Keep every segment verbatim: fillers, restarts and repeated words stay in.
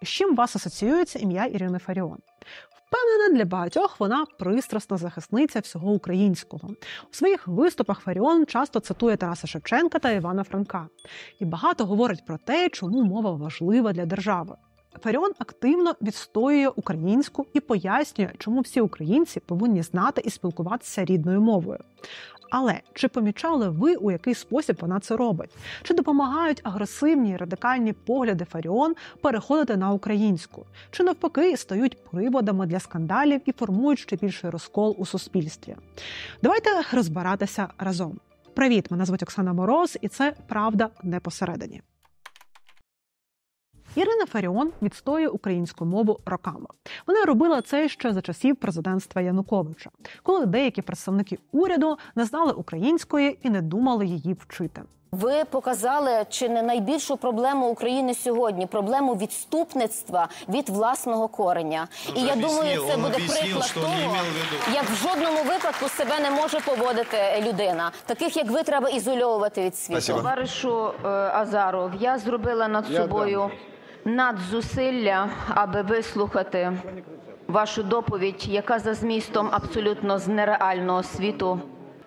З чим у вас асоціюється ім'я Ірини Фаріон? Впевнена, для багатьох вона пристрасна захисниця всього українського. У своїх виступах Фаріон часто цитує Тараса Шевченка та Івана Франка. І багато говорить про те, чому мова важлива для держави. Фаріон активно відстоює українську і пояснює, чому всі українці повинні знати і спілкуватися рідною мовою. Але чи помічали ви, у який спосіб вона це робить? Чи допомагають агресивні і радикальні погляди Фаріон переходити на українську? Чи навпаки стають приводами для скандалів і формують ще більший розкол у суспільстві? Давайте розбиратися разом. Привіт, мене звуть Оксана Мороз, і це «Правда не посередині». Ірина Фаріон відстоює українську мову роками. Вона робила це ще за часів президентства Януковича, коли деякі представники уряду не знали української і не думали її вчити. Ви показали чи не найбільшу проблему України сьогодні – проблему відступництва від власного кореня. І я думаю, це буде приклад того, як в жодному випадку себе не може поводити людина. Таких, як ви, треба ізольовувати від світу. Товаришу Азаров, я зробила над собою надзусилля, аби вислухати вашу доповідь, яка за змістом абсолютно з нереального світу.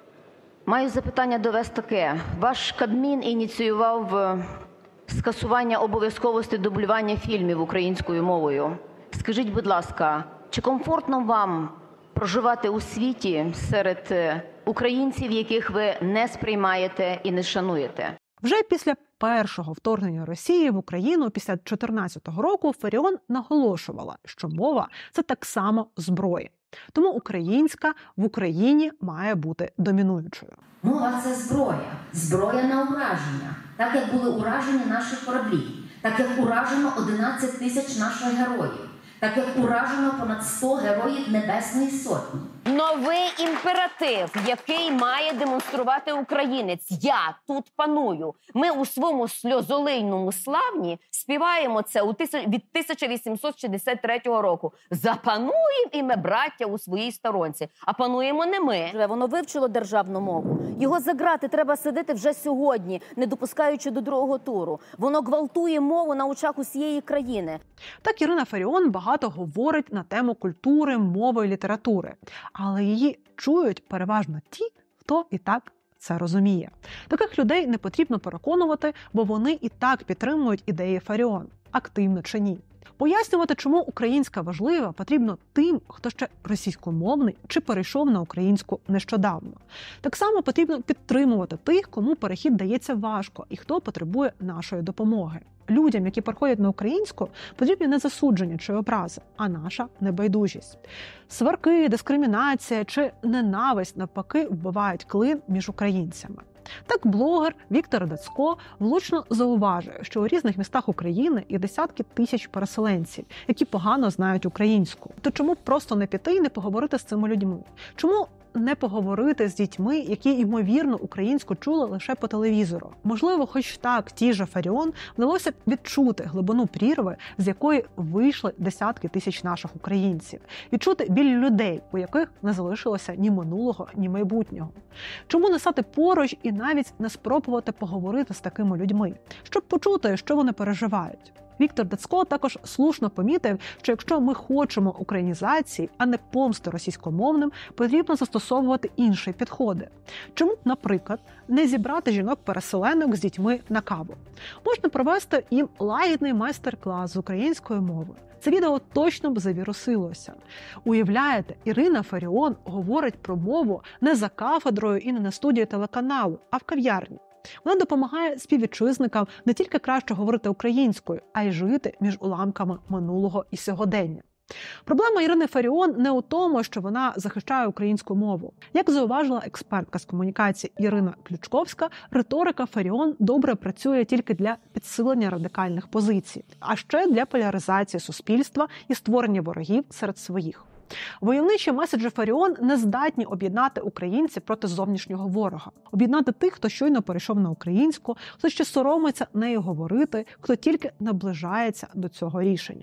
Маю запитання до вас таке. Ваш Кабмін ініціював скасування обов'язковості дублювання фільмів українською мовою. Скажіть, будь ласка, чи комфортно вам проживати у світі серед українців, яких ви не сприймаєте і не шануєте? Вже після першого вторгнення Росії в Україну після дві тисячі чотирнадцятого року Фаріон наголошувала, що мова – це так само зброя. Тому українська в Україні має бути домінуючою. Мова – це зброя. Зброя на ураження. Так, як були уражені наші кораблі. Так, як уражено одинадцять тисяч наших героїв. Так, як уражено понад сто героїв Небесної Сотні. Новий імператив, який має демонструвати українець. Я тут паную. Ми у своєму сльозолийному славні співаємо це у тисяч... від тисяча вісімсот шістдесят третього року. Запануємо і ми, браття, у своїй сторонці. А пануємо не ми. Воно вивчило державну мову. Його за грати треба сидити вже сьогодні, не допускаючи до другого туру. Воно гвалтує мову на очах усієї країни. Так Ірина Фаріон багато говорить на тему культури, мови і літератури. Але її чують переважно ті, хто і так це розуміє. Таких людей не потрібно переконувати, бо вони і так підтримують ідеї Фаріон, активно чи ні. Пояснювати, чому українська важлива, потрібно тим, хто ще російськомовний чи перейшов на українську нещодавно. Так само потрібно підтримувати тих, кому перехід дається важко і хто потребує нашої допомоги. Людям, які переходять на українську, потрібні не засудження чи образи, а наша небайдужість. Сварки, дискримінація чи ненависть навпаки вбивають клин між українцями. Так блогер Віктор Дацько влучно зауважує, що у різних містах України є десятки тисяч переселенців, які погано знають українську. То чому б просто не піти і не поговорити з цими людьми? Чому не поговорити з дітьми, які, ймовірно, українську чули лише по телевізору? Можливо, хоч так тій же Фаріон вдалося б відчути глибину прірви, з якої вийшли десятки тисяч наших українців. Відчути біль людей, у яких не залишилося ні минулого, ні майбутнього. Чому не стати поруч і навіть не спробувати поговорити з такими людьми, щоб почути, що вони переживають? Віктор Дацько також слушно помітив, що якщо ми хочемо українізації, а не помсти російськомовним, потрібно застосовувати інші підходи. Чому, наприклад, не зібрати жінок-переселенок з дітьми на каву? Можна провести їм лагідний майстер-клас з української мови. Це відео точно б завірусилося. Уявляєте, Ірина Фаріон говорить про мову не за кафедрою і не на студії телеканалу, а в кав'ярні. Вона допомагає співвітчизникам не тільки краще говорити українською, а й жити між уламками минулого і сьогодення. Проблема Ірини Фаріон не у тому, що вона захищає українську мову. Як зауважила експертка з комунікації Ірина Ключковська, риторика Фаріон добре працює тільки для підсилення радикальних позицій, а ще для поляризації суспільства і створення ворогів серед своїх. Войовничі меседжі Фаріон не здатні об'єднати українців проти зовнішнього ворога. Об'єднати тих, хто щойно перейшов на українську, хто ще соромиться нею говорити, хто тільки наближається до цього рішення.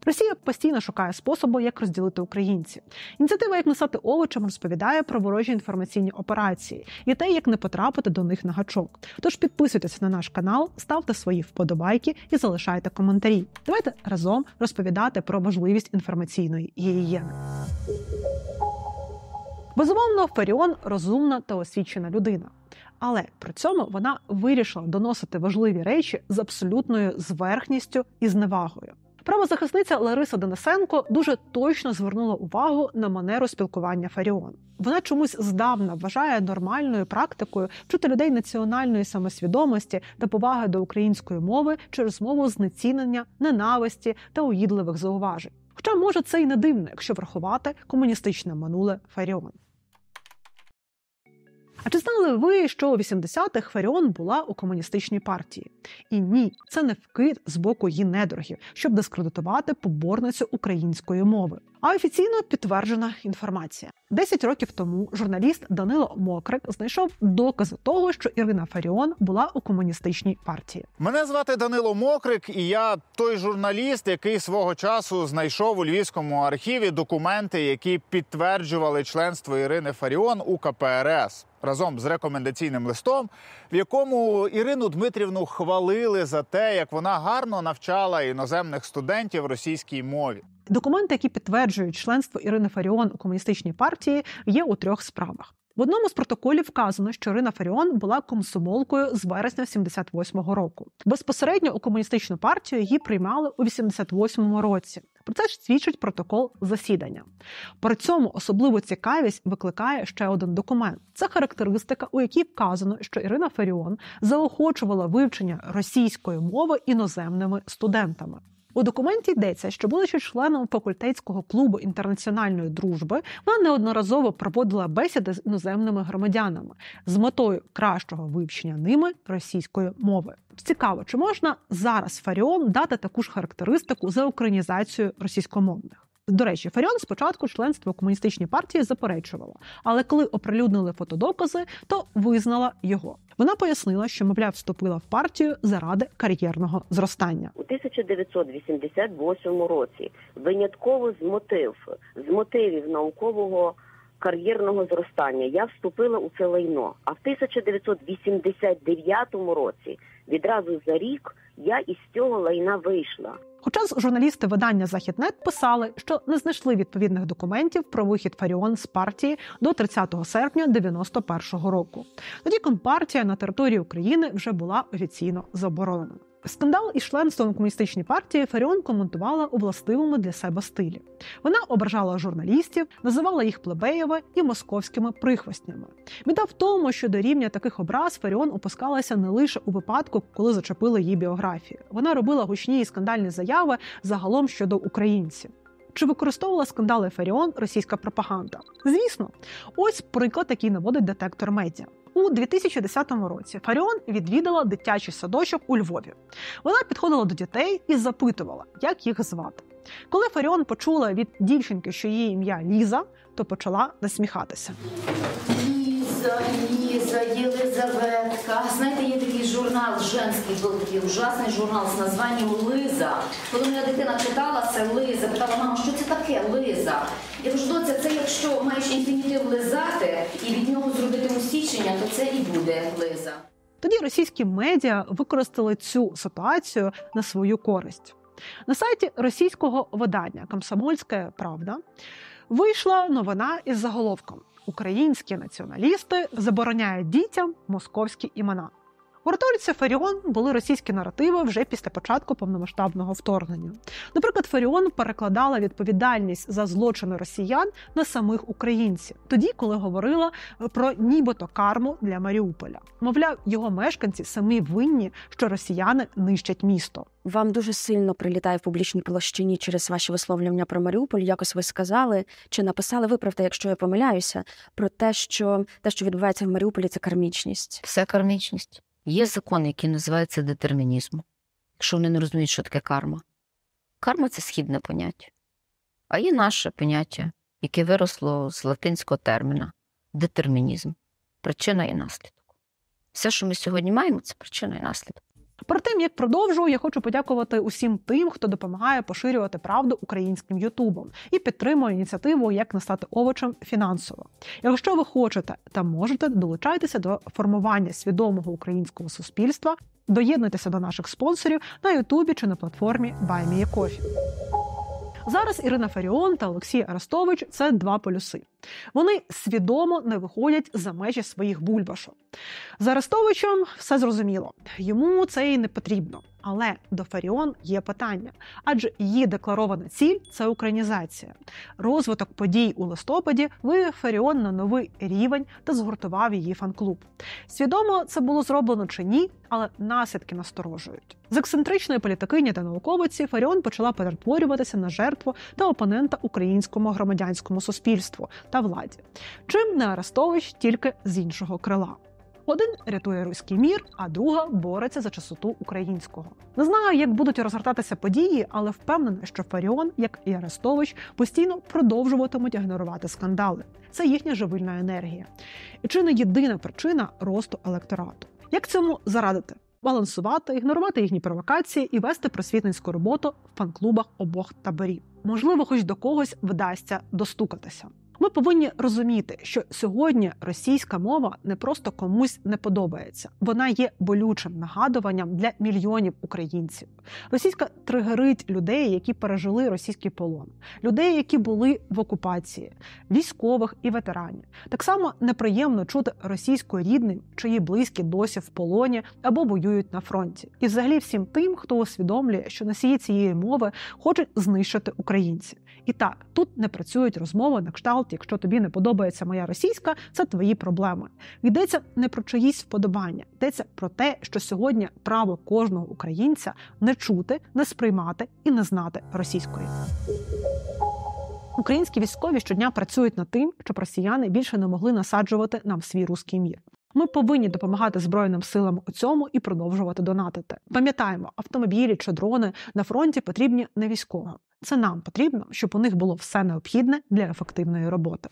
Росія постійно шукає способи, як розділити українців. Ініціатива «Як не стати овочем» розповідає про ворожі інформаційні операції і те, як не потрапити до них на гачок. Тож підписуйтесь на наш канал, ставте свої вподобайки і залишайте коментарі. Давайте разом розповідати про важливість інформаційної гігієни. Безумовно, Фаріон – розумна та освічена людина. Але при цьому вона вирішила доносити важливі речі з абсолютною зверхністю і зневагою. Правозахисниця Лариса Денисенко дуже точно звернула увагу на манеру спілкування Фаріон. Вона чомусь здавна вважає нормальною практикою вчити людей національної самосвідомості та поваги до української мови через мову знецінення, ненависті та уїдливих зауважень. Хоча, може, це й не дивно, якщо врахувати комуністичне минуле Фаріон. А чи знали ви, що у вісімдесятих Фаріон була у комуністичній партії? І ні, це не вкид з боку її недорогів, щоб дискредитувати поборницю української мови. А офіційно підтверджена інформація. Десять років тому журналіст Данило Мокрик знайшов докази того, що Ірина Фаріон була у комуністичній партії. Мене звати Данило Мокрик, і я той журналіст, який свого часу знайшов у Львівському архіві документи, які підтверджували членство Ірини Фаріон у ка пе ер ес. Разом з рекомендаційним листом, в якому Ірину Дмитрівну хвалили за те, як вона гарно навчала іноземних студентів російській мові. Документи, які підтверджують членство Ірини Фаріон у комуністичній партії, є у трьох справах. В одному з протоколів вказано, що Ірина Фаріон була комсомолкою з вересня сімдесят восьмого року. Безпосередньо у комуністичну партію її приймали у вісімдесят восьмому році. Про це ж свідчить протокол засідання. При цьому особливу цікавість викликає ще один документ. Це характеристика, у якій вказано, що Ірина Фаріон заохочувала вивчення російської мови іноземними студентами. У документі йдеться, що, будучи членом факультетського клубу інтернаціональної дружби, вона неодноразово проводила бесіди з іноземними громадянами з метою кращого вивчення ними російської мови. Цікаво, чи можна зараз Фаріон дати таку ж характеристику за українізацію російськомовних? До речі, Фаріон спочатку членство у комуністичній партії заперечувала, але коли оприлюднили фотодокази, то визнала його. Вона пояснила, що, мовляв, вступила в партію заради кар'єрного зростання. У тисяча дев'ятсот вісімдесят восьмому році винятково з мотив, з мотивів наукового кар'єрного зростання я вступила у це лайно. А в тисяча дев'ятсот вісімдесят дев'ятому році, відразу за рік, я із цього лайна вийшла. Хоча журналісти видання «Західнет» писали, що не знайшли відповідних документів про вихід Фаріон з партії до тридцятого серпня дев'яносто першого року. Тоді компартія на території України вже була офіційно заборонена. Скандал із членством у комуністичній партії Фаріон коментувала у властивому для себе стилі. Вона ображала журналістів, називала їх плебеями і московськими прихвостнями. Біда в тому, що до рівня таких образ Фаріон опускалася не лише у випадку, коли зачепили її біографію. Вона робила гучні і скандальні заяви загалом щодо українців. Чи використовувала скандали Фаріон російська пропаганда? Звісно. Ось приклад, який наводить детектор медіа. У дві тисячі десятому році Фаріон відвідала дитячий садочок у Львові. Вона підходила до дітей і запитувала, як їх звати. Коли Фаріон почула від дівчинки, що її ім'я Ліза, то почала насміхатися. Ліза, Ліза, Єлизаветка. Знаєте, є такий журнал, женський був такий ужасний журнал з названням «Лиза». Коли моя дитина читала це «Лиза», питала, мама, що це таке «Лиза»? Я кажу, доця, це якщо маєш інфінітив «лизати» і від нього зробити усічення, то це і буде «Лиза». Тоді російські медіа використали цю ситуацію на свою користь. На сайті російського видання «Комсомольська правда» вийшла новина із заголовком «Українські націоналісти забороняють дітям московські імена». У риториці Фаріон були російські наративи вже після початку повномасштабного вторгнення. Наприклад, Фаріон перекладала відповідальність за злочини росіян на самих українців. Тоді, коли говорила про нібито карму для Маріуполя. Мовляв, його мешканці самі винні, що росіяни нищать місто. Вам дуже сильно прилітає в публічній площині через ваші висловлювання про Маріуполь. Якось ви сказали, чи написали, виправте, якщо я помиляюся, про те, що те, що відбувається в Маріуполі, це кармічність. Все кармічність. Є закон, який називається детермінізмом. Якщо вони не розуміють, що таке карма. Карма – це східне поняття. А є наше поняття, яке виросло з латинського терміна – детермінізм. Причина і наслідок. Все, що ми сьогодні маємо – це причина і наслідок. Перед тим, як продовжу, я хочу подякувати усім тим, хто допомагає поширювати правду українським ютубом і підтримує ініціативу «Як не стати овочем» фінансово. Якщо ви хочете та можете, долучайтеся до формування свідомого українського суспільства, доєднуйтеся до наших спонсорів на ютубі чи на платформі Buy Me a Coffee. Зараз Ірина Фаріон та Олексій Арестович – це два полюси. Вони свідомо не виходять за межі своїх бульбашок. З Арестовичем все зрозуміло. Йому це і не потрібно. Але до Фаріон є питання. Адже її декларована ціль – це українізація. Розвиток подій у листопаді вивів Фаріон на новий рівень та згуртував її фан-клуб. Свідомо це було зроблено чи ні, але наслідки насторожують. З ексцентричної політикині та науковиці Фаріон почала перетворюватися на жертву та опонента українському громадянському суспільству та владі. Чим не Арестович, тільки з іншого крила. Один рятує руський мір, а друга бореться за чистоту українського. Не знаю, як будуть розгортатися події, але впевнена, що Фаріон, як і Арестович, постійно продовжуватимуть ігнорувати скандали. Це їхня живильна енергія. І чи не єдина причина росту електорату. Як цьому зарадити? Балансувати, ігнорувати їхні провокації і вести просвітницьку роботу в фан-клубах обох таборів. Можливо, хоч до когось вдасться достукатися. Ми повинні розуміти, що сьогодні російська мова не просто комусь не подобається. Вона є болючим нагадуванням для мільйонів українців. Російська тригерить людей, які пережили російський полон. Людей, які були в окупації. Військових і ветеранів. Так само неприємно чути російську рідним, чиї близькі досі в полоні або воюють на фронті. І взагалі всім тим, хто усвідомлює, що носії цієї мови хочуть знищити українців. І так, тут не працюють розмови на кшталт, якщо тобі не подобається моя російська, це твої проблеми. Йдеться не про чиїсь вподобання, йдеться про те, що сьогодні право кожного українця не чути, не сприймати і не знати російської. Українські військові щодня працюють над тим, щоб росіяни більше не могли насаджувати нам свій руський мір. Ми повинні допомагати Збройним силам у цьому і продовжувати донатити. Пам'ятаємо, автомобілі чи дрони на фронті потрібні не військовим. Це нам потрібно, щоб у них було все необхідне для ефективної роботи.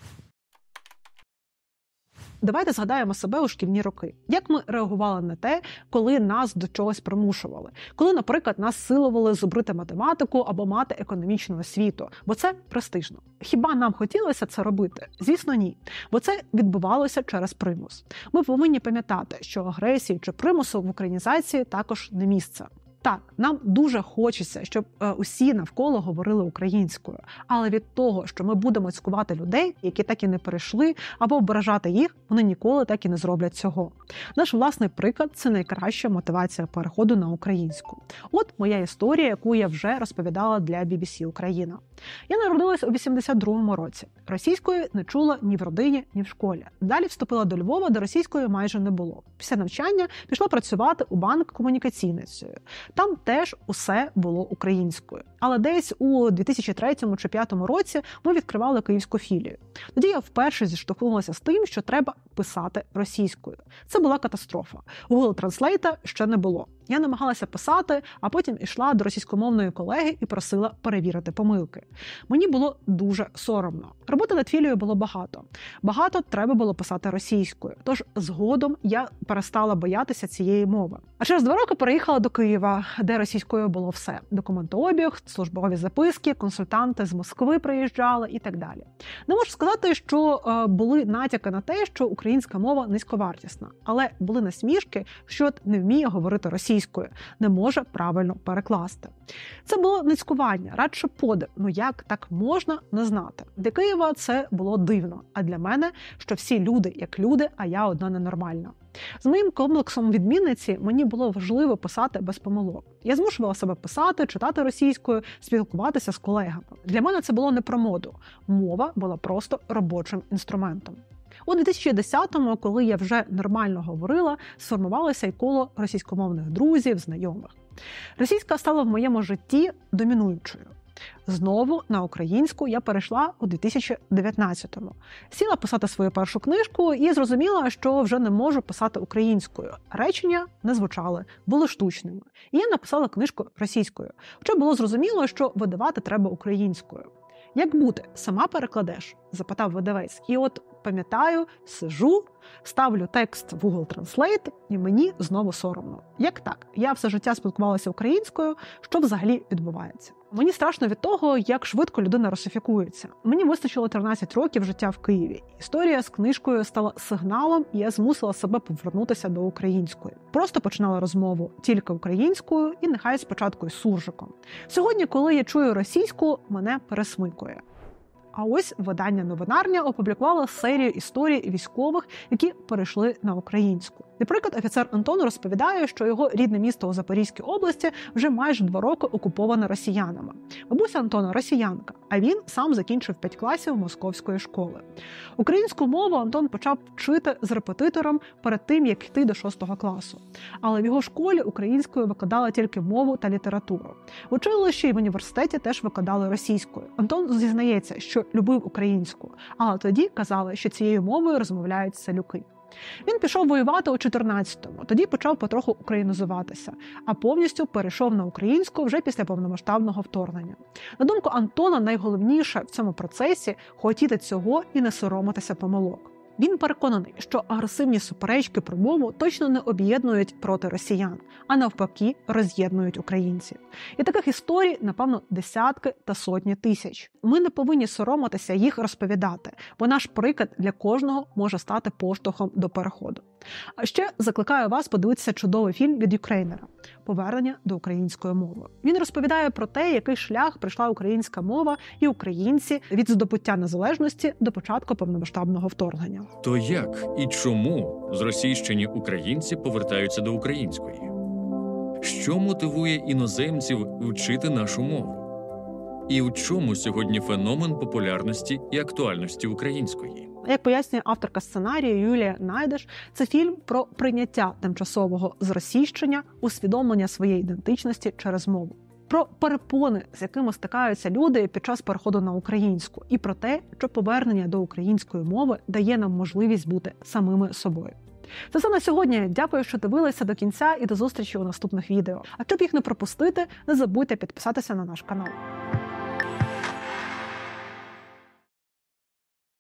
Давайте згадаємо себе у шкільні роки. Як ми реагували на те, коли нас до чогось примушували? Коли, наприклад, нас силували зубрити математику або мати економічну освіту, бо це престижно. Хіба нам хотілося це робити? Звісно, ні. Бо це відбувалося через примус. Ми повинні пам'ятати, що агресії чи примусу в українізації також не місце. Так, нам дуже хочеться, щоб е, усі навколо говорили українською. Але від того, що ми будемо цькувати людей, які так і не перейшли, або ображати їх, вони ніколи так і не зроблять цього. Наш власний приклад – це найкраща мотивація переходу на українську. От моя історія, яку я вже розповідала для бі бі сі Україна. Я народилась у вісімдесят другому році. Російської не чула ні в родині, ні в школі. Далі вступила до Львова, де російської майже не було. Після навчання пішла працювати у банк комунікаційницею. Там теж усе було українською. Але десь у дві тисячі третьому чи дві тисячі п'ятому році ми відкривали київську філію. Тоді я вперше зіштовхнулася з тим, що треба писати російською. Це була катастрофа. Google Translate ще не було. Я намагалася писати, а потім йшла до російськомовної колеги і просила перевірити помилки. Мені було дуже соромно. Роботи над філією було багато. Багато треба було писати російською. Тож згодом я перестала боятися цієї мови. А через два роки переїхала до Києва, де російською було все. Документообіг, службові записки, консультанти з Москви приїжджали і так далі. Не можу сказати, що е, були натяки на те, що українська мова низьковартісна. Але були насмішки, що не вміє говорити російською, не може правильно перекласти. Це було низькування, радше подив. Ну як так можна не знати? Для Києва це було дивно. А для мене, що всі люди як люди, а я одна ненормальна. З моїм комплексом відмінниці мені було важливо писати без помилок. Я змушувала себе писати, читати російською, спілкуватися з колегами. Для мене це було не про моду. Мова була просто робочим інструментом. У дві тисячі десятому, коли я вже нормально говорила, сформувалося й коло російськомовних друзів, знайомих. Російська стала в моєму житті домінуючою. Знову на українську я перейшла у дві тисячі дев'ятнадцятому. Сіла писати свою першу книжку і зрозуміла, що вже не можу писати українською. Речення не звучали, були штучними. І я написала книжку російською. Хоча було зрозуміло, що видавати треба українською. Як бути? Сама перекладеш? запитав видавець. І от пам'ятаю, сижу, ставлю текст в Google Translate, і мені знову соромно. Як так? Я все життя спілкувалася українською, що взагалі відбувається? Мені страшно від того, як швидко людина русифікується. Мені вистачило тринадцять років життя в Києві. Історія з книжкою стала сигналом, і я змусила себе повернутися до української. Просто починала розмову тільки українською, і нехай спочатку й суржиком. Сьогодні, коли я чую російську, мене пересмикує. А ось видання «Новинарня» опублікувало серію історій військових, які перейшли на українську. Наприклад, офіцер Антон розповідає, що його рідне місто у Запорізькій області вже майже два роки окуповане росіянами. Бабуся Антона – росіянка, а він сам закінчив п'ять класів московської школи. Українську мову Антон почав вчити з репетитором перед тим, як йти до шостого класу. Але в його школі українською викладали тільки мову та літературу. В училищі і в університеті теж викладали російською. Антон зізнається, що любив українську, але тоді казали, що цією мовою розмовляють селюки. Він пішов воювати у чотирнадцятому, тоді почав потроху українізуватися, а повністю перейшов на українську вже після повномасштабного вторгнення. На думку Антона, найголовніше в цьому процесі – хотіти цього і не соромитися помилок. Він переконаний, що агресивні суперечки про мову точно не об'єднують проти росіян, а навпаки роз'єднують українців. І таких історій, напевно, десятки та сотні тисяч. Ми не повинні соромитися їх розповідати, бо наш приклад для кожного може стати поштовхом до переходу. А ще закликаю вас подивитися чудовий фільм від Юкрейнера «Повернення до української мови». Він розповідає про те, який шлях пройшла українська мова і українці від здобуття незалежності до початку повномасштабного вторгнення. То як і чому зросійщені українці повертаються до української? Що мотивує іноземців вчити нашу мову? І у чому сьогодні феномен популярності і актуальності української? Як пояснює авторка сценарію Юлія Найдеш, це фільм про прийняття тимчасового зросійщення, усвідомлення своєї ідентичності через мову. Про перепони, з якими стикаються люди під час переходу на українську, і про те, що повернення до української мови дає нам можливість бути самими собою. Це все на сьогодні. Дякую, що дивилися до кінця, і до зустрічі у наступних відео. А щоб їх не пропустити, не забудьте підписатися на наш канал.